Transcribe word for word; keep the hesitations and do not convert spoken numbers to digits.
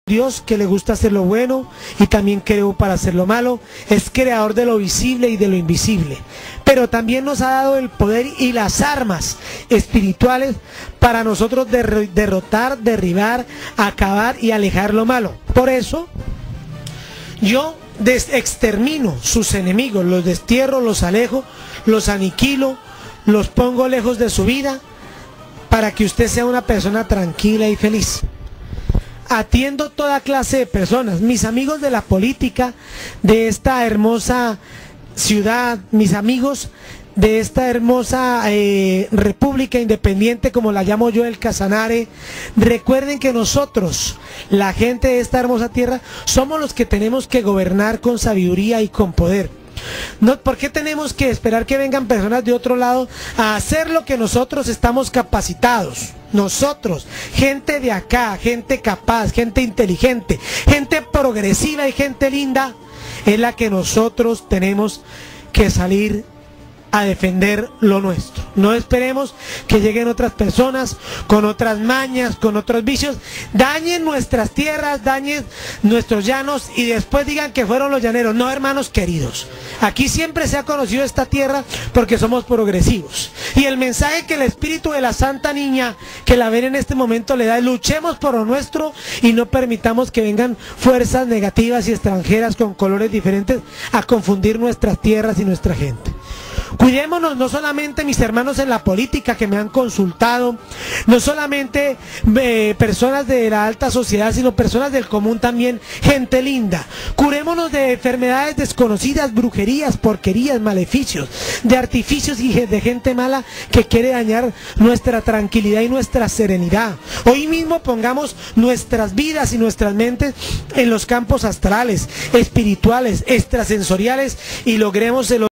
Dios, que le gusta hacer lo bueno y también creó para hacer lo malo, es creador de lo visible y de lo invisible, pero también nos ha dado el poder y las armas espirituales para nosotros der derrotar, derribar, acabar y alejar lo malo. Por eso yo extermino sus enemigos, los destierro, los alejo, los aniquilo, los pongo lejos de su vida, para que usted sea una persona tranquila y feliz. Atiendo toda clase de personas, mis amigos de la política, de esta hermosa ciudad, mis amigos de esta hermosa eh, república independiente, como la llamo yo, el Casanare. Recuerden que nosotros, la gente de esta hermosa tierra, somos los que tenemos que gobernar con sabiduría y con poder. No, ¿por qué tenemos que esperar que vengan personas de otro lado a hacer lo que nosotros estamos capacitados? Nosotros, gente de acá, gente capaz, gente inteligente, gente progresiva y gente linda, es la que nosotros tenemos que salir a defender lo nuestro. No esperemos que lleguen otras personas con otras mañas, con otros vicios, dañen nuestras tierras, dañen nuestros llanos y después digan que fueron los llaneros. No, hermanos queridos, aquí siempre se ha conocido esta tierra porque somos progresivos, y el mensaje que el espíritu de la Santa Niña que la ven en este momento le da es: luchemos por lo nuestro y no permitamos que vengan fuerzas negativas y extranjeras con colores diferentes a confundir nuestras tierras y nuestra gente. Cuidémonos, no solamente mis hermanos en la política que me han consultado, no solamente eh, personas de la alta sociedad, sino personas del común también, gente linda. Curémonos de enfermedades desconocidas, brujerías, porquerías, maleficios, de artificios y de gente mala que quiere dañar nuestra tranquilidad y nuestra serenidad. Hoy mismo pongamos nuestras vidas y nuestras mentes en los campos astrales, espirituales, extrasensoriales, y logremos el